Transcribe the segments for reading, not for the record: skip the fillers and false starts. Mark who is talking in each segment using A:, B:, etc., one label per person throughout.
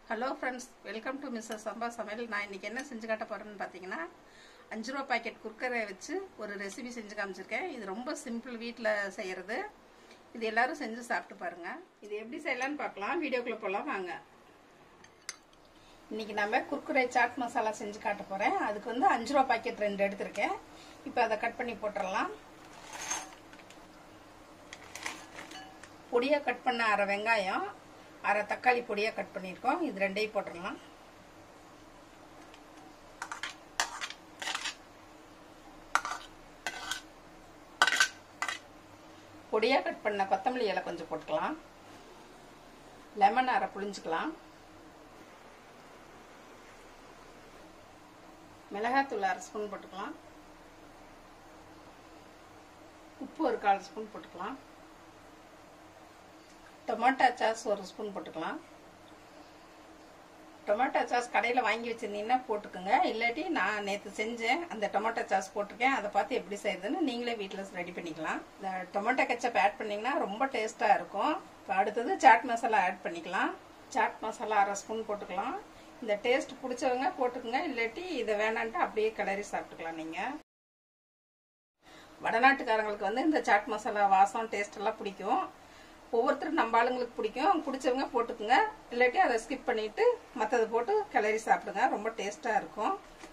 A: Hello friends, welcome to Mrs. Samba Samayal. நான் இன்னைக்கு என்ன செஞ்சு காட்ட போறேன்னு பாத்தீங்கன்னா 5 ரூபாய் பாக்கெட் குர்குரே வச்சு ஒரு ரெசிபி செஞ்சு காமிச்சிருக்கேன். இது ரொம்ப சிம்பிள் வீட்ல செய்யிறது. இது எல்லாரும் செஞ்சு சாப்பிட்டு பாருங்க. இது எப்படி செய்யலாம்னு பார்க்கலாம். வீடியோக்குள்ள போலாம் வாங்க. இன்னைக்கு நாம குர்குரே சாட் மசாலா செஞ்சு காட்ட போறேன். அதுக்கு வந்து 5 ரூபாய் பாக்கெட் 2 எடுத்துர்க்கேன். இப்போ அத கட் பண்ணி போட்டுறலாம். பொடியா கட் பண்ண அரை வெங்காயம் அரை தக்காளி பொடியா கட் பண்ணிருக்கோம். இது ரெண்டையும் போட்டுறலாம். பொடியா கட் பண்ண கொத்தமல்லி இலை கொஞ்சம் போட்டுக்கலாம். லெமன் அரை புளிஞ்சுக்கலாம். மிளகாய்த்தூள் அரை ஸ்பூன் போட்டுக்கலாம். உப்பு ஒரு 1/4 ஸ்பூன் போட்டுக்கலாம். टमाटो சாஸ் ஒரு ஸ்பூன் போட்டுக்கலாம். टमाटो சாஸ் கடையில வாங்கி வச்சிருந்தீங்கன்னா போட்டுக்கங்க. இல்லாட்டி நான் நேத்து செஞ்சேன் அந்த टमाटो சாஸ் போட்டுருக்கேன். அதை பார்த்து எப்படி செய்யறதுன்னு நீங்களே வீட்ல ரெடி பண்ணிக்கலாம். இந்த टमाटो கெச்சப் ஆட் பண்ணீங்கன்னா ரொம்ப டேஸ்டா இருக்கும். இப்போ அடுத்தது சாட் மசாலா ஆட் பண்ணிக்கலாம். சாட் மசாலா அரை ஸ்பூன் போட்டுக்கலாம். இந்த டேஸ்ட் பிடிச்சவங்க போட்டுக்கங்க. இல்லாட்டி இதை வேணான்ட்டு அப்படியே கிளறி சாப்பிட்டுக்கலாம். நீங்க வடநாட்டுக்காரங்களுக்கு வந்து இந்த சாட் மசாலா வாசம் டேஸ்ட் எல்லாம் பிடிக்கும். ஒவ்வொருத்தரும் நம்ம ஆளுங்களுக்கு பிடிக்கும். பிடிச்சவங்க போட்டுக்குங்க. இல்லாட்டி அதை ஸ்கிப் பண்ணிட்டு மற்றது போட்டு கிளறி சாப்பிடுங்க. ரொம்ப டேஸ்டா இருக்கும்.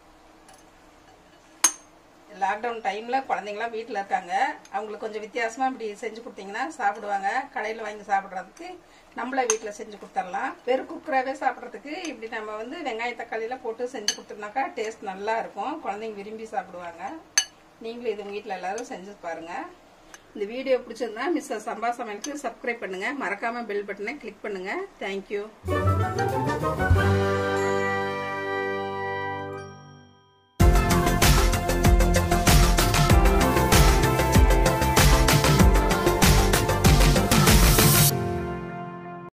A: லாக்டவுன் டைம்ல குழந்தைங்களாம் வீட்டில் இருக்காங்க. அவங்களுக்கு கொஞ்சம் வித்தியாசமா இப்படி செஞ்சு கொடுத்தீங்கன்னா சாப்பிடுவாங்க. கடையில் வாங்கி சாப்பிட்றதுக்கு நம்மள வீட்டில் செஞ்சு கொடுத்துடலாம். வெறும் குர்குரேவே சாப்பிட்றதுக்கு இப்படி நம்ம வந்து வெங்காய தக்காளியெல்லாம் போட்டு செஞ்சு கொடுத்தோம்னாக்கா டேஸ்ட் நல்லா இருக்கும். குழந்தைங்க விரும்பி சாப்பிடுவாங்க. நீங்களும் இது வீட்டில் எல்லாரும் செஞ்சு பாருங்க. இந்த வீடியோ பிடிச்சிருந்தா மிஸ்ஸஸ் சம்பா சமையலுக்கு சப்ஸ்கிரைப் பண்ணுங்க. மறக்காம பெல் பட்டனை கிளிக் பண்ணுங்க. தேங்க்யூ.